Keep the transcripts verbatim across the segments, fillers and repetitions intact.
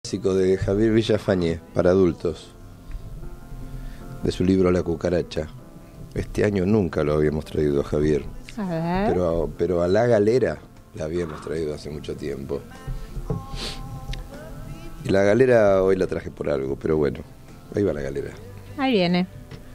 Clásico de Javier Villafañe para adultos, de su libro La cucaracha. Este año nunca lo habíamos traído a Javier, a ver. pero, pero a La Galera la habíamos traído hace mucho tiempo. Y La Galera hoy la traje por algo, pero bueno, ahí va La Galera. Ahí viene.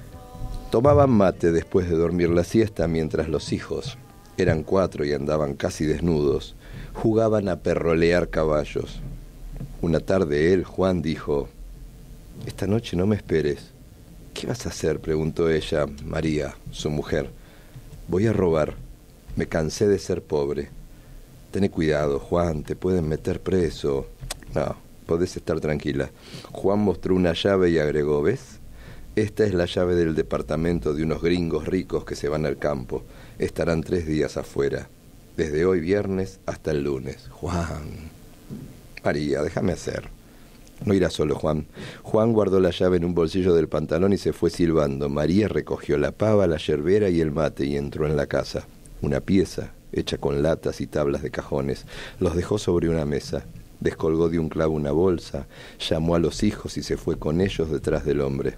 Tomaban mate después de dormir la siesta mientras los hijos, eran cuatro y andaban casi desnudos, jugaban a perrolear caballos. Una tarde él, Juan, dijo: «Esta noche no me esperes». «¿Qué vas a hacer?», preguntó ella, María, su mujer. «Voy a robar. Me cansé de ser pobre». «Tené cuidado, Juan, te pueden meter preso». «No, podés estar tranquila». Juan mostró una llave y agregó: «¿Ves? Esta es la llave del departamento de unos gringos ricos que se van al campo. Estarán tres días afuera, desde hoy viernes hasta el lunes». «Juan». «María, déjame hacer». «No irá solo, Juan». Juan guardó la llave en un bolsillo del pantalón y se fue silbando. María recogió la pava, la yerbera y el mate y entró en la casa. Una pieza, hecha con latas y tablas de cajones. Los dejó sobre una mesa. Descolgó de un clavo una bolsa, llamó a los hijos y se fue con ellos detrás del hombre.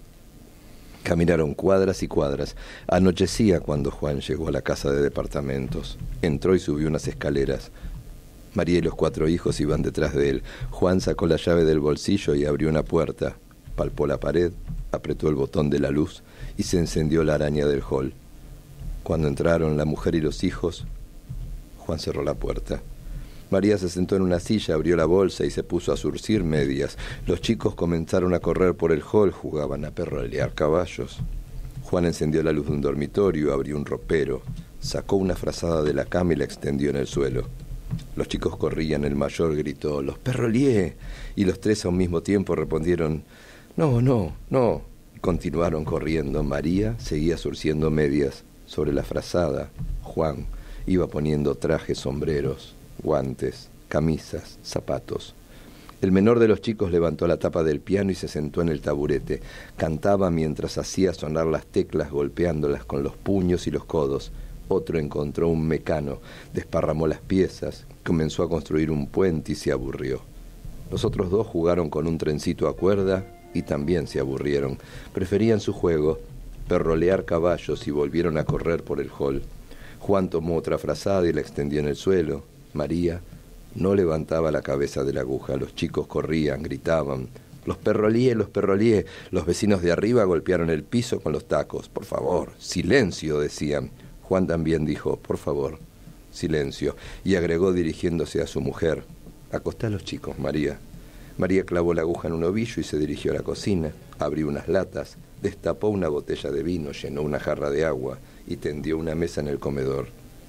Caminaron cuadras y cuadras. Anochecía cuando Juan llegó a la casa de departamentos. Entró y subió unas escaleras. María y los cuatro hijos iban detrás de él. Juan sacó la llave del bolsillo y abrió una puerta. Palpó la pared, apretó el botón de la luz y se encendió la araña del hall. Cuando entraron la mujer y los hijos, Juan cerró la puerta. María se sentó en una silla, abrió la bolsa y se puso a zurcir medias. Los chicos comenzaron a correr por el hall, jugaban a perrolear caballos. Juan encendió la luz de un dormitorio, abrió un ropero, sacó una frazada de la cama y la extendió en el suelo. Los chicos corrían, el mayor gritó: «¡Los perroleé!», y los tres a un mismo tiempo respondieron: «No, no, no», y continuaron corriendo. María seguía zurciendo medias. Sobre la frazada, Juan iba poniendo trajes, sombreros, guantes, camisas, zapatos. El menor de los chicos levantó la tapa del piano y se sentó en el taburete. Cantaba mientras hacía sonar las teclas, golpeándolas con los puños y los codos. Otro encontró un mecano, desparramó las piezas, comenzó a construir un puente y se aburrió. Los otros dos jugaron con un trencito a cuerda y también se aburrieron. Preferían su juego, perrolear caballos, y volvieron a correr por el hall. Juan tomó otra frazada y la extendió en el suelo. María no levantaba la cabeza de la aguja. Los chicos corrían, gritaban: «Los perroleé, los perroleé». Los vecinos de arriba golpearon el piso con los tacos. «Por favor, silencio», decían. Juan también dijo: «Por favor, silencio», y agregó dirigiéndose a su mujer: «Acostá a los chicos, María». María clavó la aguja en un ovillo y se dirigió a la cocina. Abrió unas latas, destapó una botella de vino, llenó una jarra de agua y tendió una mesa en el comedor.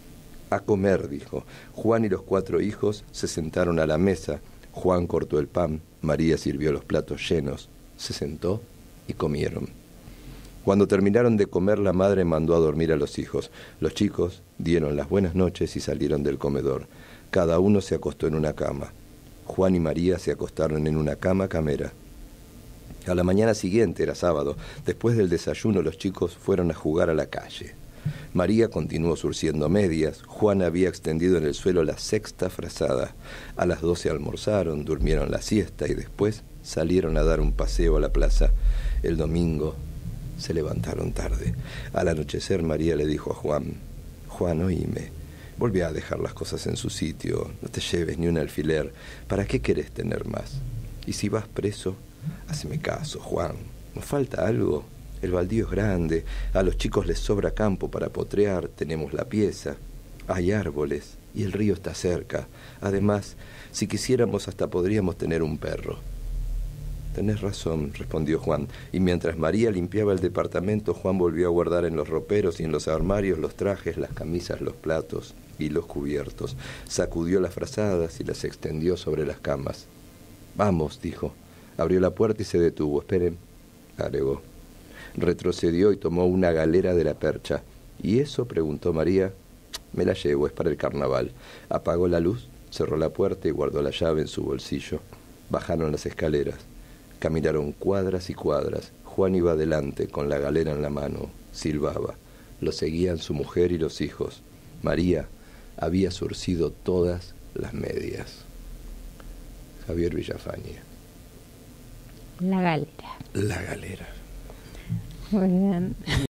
«A comer», dijo. Juan y los cuatro hijos se sentaron a la mesa. Juan cortó el pan, María sirvió los platos llenos, se sentó y comieron. Cuando terminaron de comer, la madre mandó a dormir a los hijos. Los chicos dieron las buenas noches y salieron del comedor. Cada uno se acostó en una cama. Juan y María se acostaron en una cama camera. A la mañana siguiente, era sábado, después del desayuno, los chicos fueron a jugar a la calle. María continuó zurciendo medias. Juan había extendido en el suelo la sexta frazada. A las doce almorzaron, durmieron la siesta y después salieron a dar un paseo a la plaza. El domingo se levantaron tarde. Al anochecer, María le dijo a Juan: «Juan, oíme, volví a dejar las cosas en su sitio, no te lleves ni un alfiler. ¿Para qué querés tener más? Y si vas preso, haceme caso, Juan. ¿Nos falta algo? El baldío es grande, a los chicos les sobra campo para potrear, tenemos la pieza, hay árboles y el río está cerca. Además, si quisiéramos, hasta podríamos tener un perro». «Tenés razón», respondió Juan, y mientras María limpiaba el departamento, Juan volvió a guardar en los roperos y en los armarios los trajes, las camisas, los platos y los cubiertos. Sacudió las frazadas y las extendió sobre las camas. «Vamos», dijo. Abrió la puerta y se detuvo. «Esperen», agregó. Retrocedió y tomó una galera de la percha. «¿Y eso?», preguntó María. «Me la llevo, es para el carnaval». Apagó la luz, cerró la puerta y guardó la llave en su bolsillo. Bajaron las escaleras. Caminaron cuadras y cuadras. Juan iba adelante, con la galera en la mano. Silbaba. Lo seguían su mujer y los hijos. María había zurcido todas las medias. Javier Villafañe. La Galera. La Galera. Muy bien.